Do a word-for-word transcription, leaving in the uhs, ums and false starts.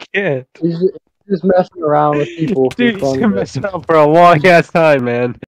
can't. He's just, he's just messing around with people for Dude, he's fun. been messing up for a long ass time, man.